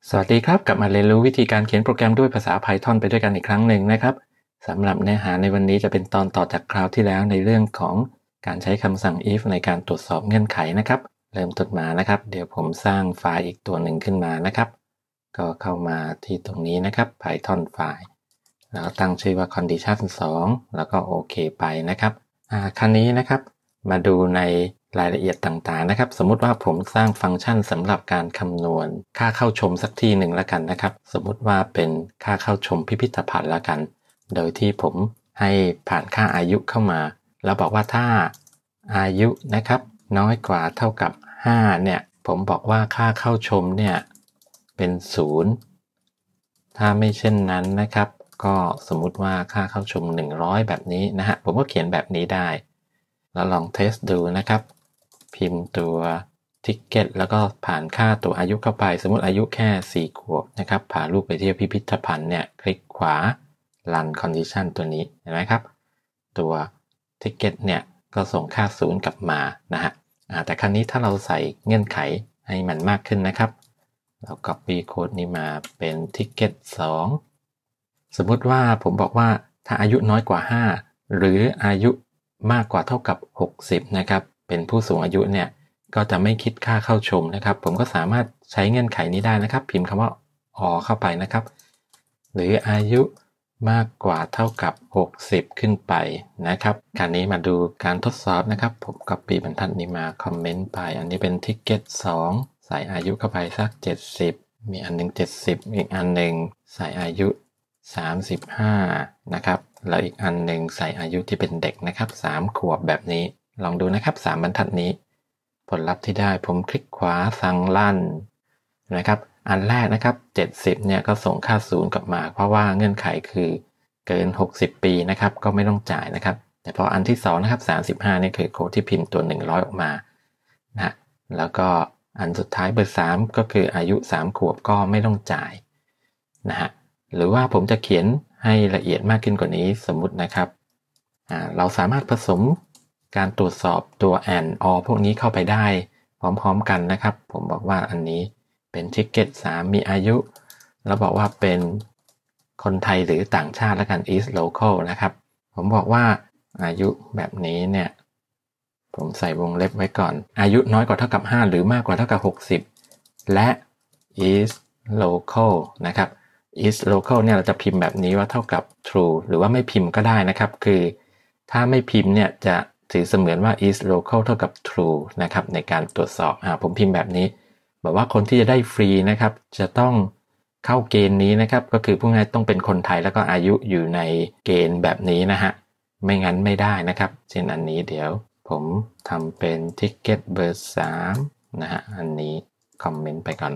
สวัสดีครับกลับมาเรียนรู้วิธีการเขียนโปรแกรมด้วยภาษา Python ไปด้วยกันอีกครั้งหนึ่งนะครับสำหรับเนื้อหาในวันนี้จะเป็นตอนต่อจากคราวที่แล้วในเรื่องของการใช้คำสั่ง if ในการตรวจสอบเงื่อนไขนะครับเริ่มต้นมานะครับเดี๋ยวผมสร้างไฟล์อีกตัวหนึ่งขึ้นมานะครับก็เข้ามาที่ตรงนี้นะครับ Python ไฟล์แล้วตั้งชื่อว่า condition 2แล้วก็โอเคไปนะครับคราวนี้นะครับมาดูในรายละเอียดต่างๆนะครับสมมุติว่าผมสร้างฟังก์ชันสำหรับการคำนวณค่าเข้าชมสักที่หนึ่งแล้วกันนะครับสมมุติว่าเป็นค่าเข้าชมพิพิธภัณฑ์แล้วกันโดยที่ผมให้ผ่านค่าอายุเข้ามาแล้วบอกว่าถ้าอายุนะครับน้อยกว่าเท่ากับ5เนี่ยผมบอกว่าค่าเข้าชมเนี่ยเป็น0ถ้าไม่เช่นนั้นนะครับก็สมมุติว่าค่าเข้าชม100แบบนี้นะฮะผมก็เขียนแบบนี้ได้แล้วลองเทสดูนะครับพิมพ์ตัวทิกเก็ตแล้วก็ผ่านค่าตัวอายุเข้าไปสมมติอายุแค่4 ขวบนะครับพาลูกไปเที่ยวพิพิธภัณฑ์เนี่ยคลิกขวา run condition ตัวนี้เห็นไหมครับตัวทิกเก็ตเนี่ยก็ส่งค่า0กลับมานะฮะแต่ครั้นี้ถ้าเราใส่เงื่อนไขให้มันมากขึ้นนะครับเรา copy โค้ดนี้มาเป็นทิกเก็ต2สมมุติว่าผมบอกว่าถ้าอายุน้อยกว่า5หรืออายุมากกว่าเท่ากับ60นะครับเป็นผู้สูงอายุเนี่ยก็จะไม่คิดค่าเข้าชมนะครับผมก็สามารถใช้เงื่อนไขนี้ได้นะครับพิมพ์คำว่า or เข้าไปนะครับหรืออายุมากกว่าเท่ากับ60ขึ้นไปนะครับคราวนี้มาดูการทดสอบนะครับผม copy บรรทัดนี้มาคอมเมนต์ไปอันนี้เป็นทิกเก็ต2ใส่อายุเข้าไปสัก70มีอันนึง70อีกอันนึงใส่อายุ35นะครับแล้วอีกอันหนึ่งใส่อายุที่เป็นเด็กนะครับ3 ขวบแบบนี้ลองดูนะครับ3บรรทัดนี้ผลลัพธ์ที่ได้ผมคลิกขวาสั่งลั่นนะครับอันแรกนะครับ70เนี่ยก็ส่งค่า0กลับมาเพราะว่าเงื่อนไขคือเกิน60ปีนะครับก็ไม่ต้องจ่ายนะครับแต่พออันที่2นะครับ35นี่คือโค้ดที่พิมพ์ตัว100ออกมานะแล้วก็อันสุดท้ายเบอร์3ก็คืออายุ3 ขวบก็ไม่ต้องจ่ายนะฮะหรือว่าผมจะเขียนให้ละเอียดมากขึ้นกว่านี้สมมุตินะครับเราสามารถผสมการตรวจสอบตัว and or พวกนี้เข้าไปได้พร้อมๆกันนะครับผมบอกว่าอันนี้เป็นทิกเก็ต3มีอายุแล้วบอกว่าเป็นคนไทยหรือต่างชาติแล้วกัน is local นะครับผมบอกว่าอายุแบบนี้เนี่ยผมใส่วงเล็บไว้ก่อนอายุน้อยกว่าเท่ากับ5หรือมากกว่าเท่ากับ60และ is local นะครับis local เนี่ยเราจะพิมพ์แบบนี้ว่าเท่ากับ true หรือว่าไม่พิมพ์ก็ได้นะครับคือถ้าไม่พิมพ์เนี่ยจะถือเสมือนว่า is local เท่ากับ true นะครับในการตรวจสอบผมพิมพ์แบบนี้บอกว่าคนที่จะได้ฟรีนะครับจะต้องเข้าเกณฑ์นี้นะครับก็คือผู้ง่ายต้องเป็นคนไทยแล้วก็อายุอยู่ในเกณฑ์แบบนี้นะฮะไม่งั้นไม่ได้นะครับเช่นอันนี้เดี๋ยวผมทำเป็น ticket เบอร์3นะฮะอันนี้คอมเมนต์ไปก่อน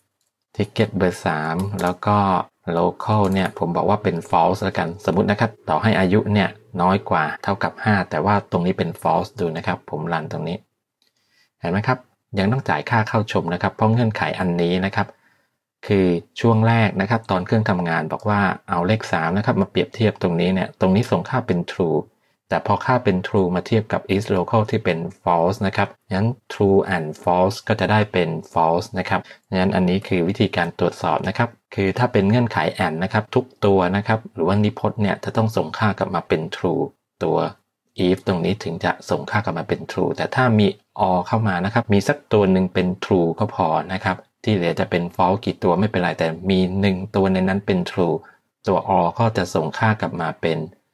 ticket เบอร์3แล้วก็ local เนี่ยผมบอกว่าเป็น false แล้วกันสมมุตินะครับต่อให้อายุเนี่ยน้อยกว่าเท่ากับ5แต่ว่าตรงนี้เป็น false ดูนะครับผมรันตรงนี้เห็นไหมครับยังต้องจ่ายค่าเข้าชมนะครับเพราะเงื่อนไขอันนี้นะครับคือช่วงแรกนะครับตอนเครื่องทำงานบอกว่าเอาเลข3นะครับมาเปรียบเทียบตรงนี้เนี่ยตรงนี้ส่งค่าเป็น true แต่พอค่าเป็น true มาเทียบกับ is local ที่เป็น false นะครับงั้น true and false ก็จะได้เป็น false นะครับงั้นอันนี้คือวิธีการตรวจสอบนะครับคือถ้าเป็นเงื่อนไข and นะครับทุกตัวนะครับหรือว่านิพจน์เนี่ยจะต้องส่งค่ากลับมาเป็น true ตัว if ตรงนี้ถึงจะส่งค่ากลับมาเป็น true แต่ถ้ามี or เข้ามานะครับมีสักตัวหนึ่งเป็น true ก็พอนะครับที่เหลือจะเป็น false กี่ตัวไม่เป็นไรแต่มี1ตัวในนั้นเป็น true ตัว or ก็จะส่งค่ากลับมาเป็น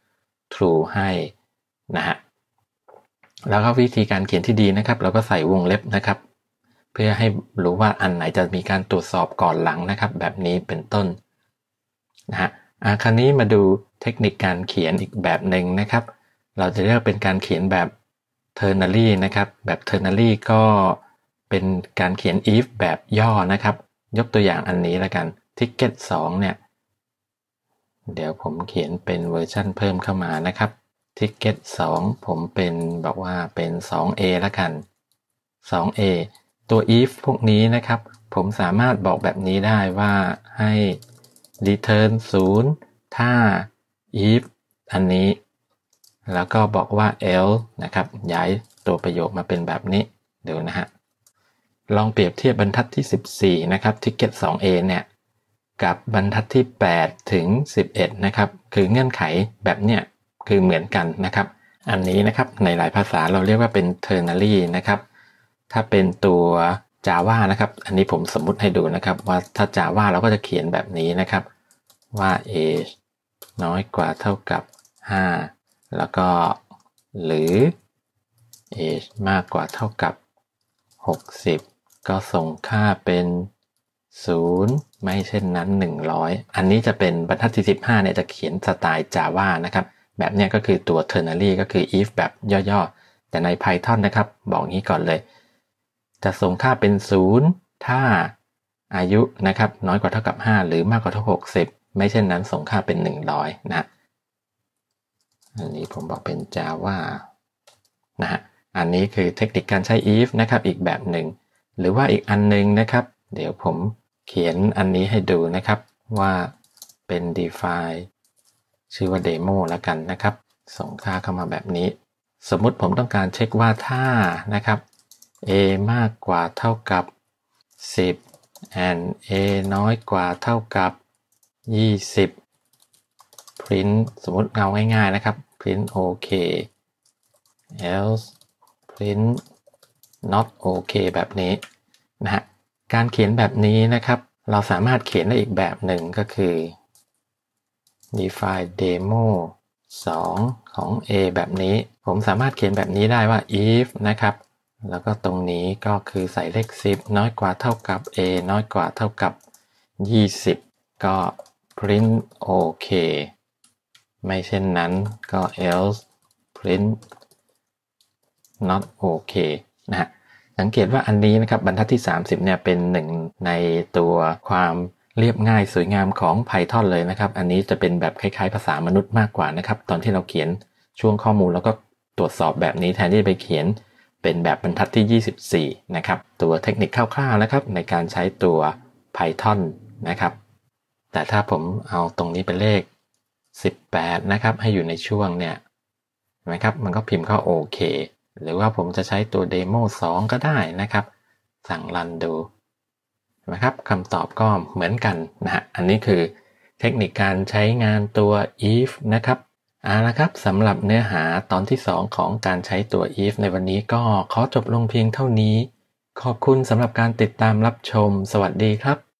true ให้นะฮะแล้วก็วิธีการเขียนที่ดีนะครับเราก็ใส่วงเล็บนะครับเพื่อให้รู้ว่าอันไหนจะมีการตรวจสอบก่อนหลังนะครับแบบนี้เป็นต้นนะฮะคราวนี้มาดูเทคนิคการเขียนอีกแบบหนึ่งนะครับเราจะเรียกเป็นการเขียนแบบ ternary นะครับแบบ ternary ก็เป็นการเขียน if แบบย่อนะครับยกตัวอย่างอันนี้แล้วกัน ticket 2เนี่ยเดี๋ยวผมเขียนเป็นเวอร์ชันเพิ่มเข้ามานะครับ ticket 2ผมเป็นบอกว่าเป็น 2a แล้วกัน 2a ตัว if พวกนี้นะครับผมสามารถบอกแบบนี้ได้ว่าให้ return 0ถ้า if อันนี้แล้วก็บอกว่า else นะครับย้ายตัวประโยคมาเป็นแบบนี้ดูนะฮะลองเปรียบเทียบบรรทัดที่14นะครับ ticket 2a เนี่ยกับบรรทัดที่8ถึง11นะครับคือเงื่อนไขแบบเนี้ยคือเหมือนกันนะครับอันนี้นะครับในหลายภาษาเราเรียกว่าเป็น ternary นะครับถ้าเป็นตัว Java นะครับอันนี้ผมสมมุติให้ดูนะครับว่าถ้า Java เราก็จะเขียนแบบนี้นะครับว่า age น้อยกว่าเท่ากับ5แล้วก็หรือ age มากกว่าเท่ากับ60ก็ส่งค่าเป็น0ไม่เช่นนั้น100อันนี้จะเป็นบรรทัดที่15เนี่ยจะเขียนสไตล์ Java นะครับแบบนี้ก็คือตัว ternary ก็คือ if แบบย่อๆแต่ใน Python นะครับบอกงี้ก่อนเลยจะส่งค่าเป็น0ถ้าอายุนะครับน้อยกว่าเท่ากับ5หรือมากกว่าเท่า60ไม่เช่นนั้นส่งค่าเป็น100นะอันนี้ผมบอกเป็น Java นะฮะอันนี้คือเทคนิคการใช้ if นะครับอีกแบบหนึ่งหรือว่าอีกอันนึงนะครับเดี๋ยวผมเขียนอันนี้ให้ดูนะครับว่าเป็น define ชื่อว่า demo แล้วกันนะครับส่งค่าเข้ามาแบบนี้สมมุติผมต้องการเช็คว่าถ้านะครับ a มากกว่าเท่ากับ10 and a น้อยกว่าเท่ากับ20 print สมมุติเอาง่ายๆนะครับ print OK else print not OK แบบนี้นะฮะการเขียนแบบนี้นะครับเราสามารถเขียนได้อีกแบบหนึ่งก็คือ define demo 2 ของ a แบบนี้ผมสามารถเขียนแบบนี้ได้ว่า if นะครับแล้วก็ตรงนี้ก็คือใส่เลข10น้อยกว่าเท่ากับ a น้อยกว่าเท่ากับ20ก็ print OK ไม่เช่นนั้นก็ else print not OK นะฮะสังเกตว่าอันนี้นะครับบรรทัดที่30เนี่ยเป็นหนึ่งในตัวความเรียบง่ายสวยงามของ Python เลยนะครับอันนี้จะเป็นแบบคล้ายๆภาษามนุษย์มากกว่านะครับตอนที่เราเขียนช่วงข้อมูลแล้วก็ตรวจสอบแบบนี้แทนที่จะไปเขียนเป็นแบบบรรทัดที่24นะครับตัวเทคนิคคร่าวๆนะครับในการใช้ตัว Python นะครับแต่ถ้าผมเอาตรงนี้เป็นเลข18นะครับให้อยู่ในช่วงเนี่ยนะครับมันก็พิมพ์เข้าโอเคหรือว่าผมจะใช้ตัว demo 2 ก็ได้นะครับสั่งรันดูนะครับคำตอบก็เหมือนกันนะฮะอันนี้คือเทคนิคการใช้งานตัว if นะครับละครับสำหรับเนื้อหาตอนที่2ของการใช้ตัว if ในวันนี้ก็ขอจบลงเพียงเท่านี้ขอบคุณสำหรับการติดตามรับชมสวัสดีครับ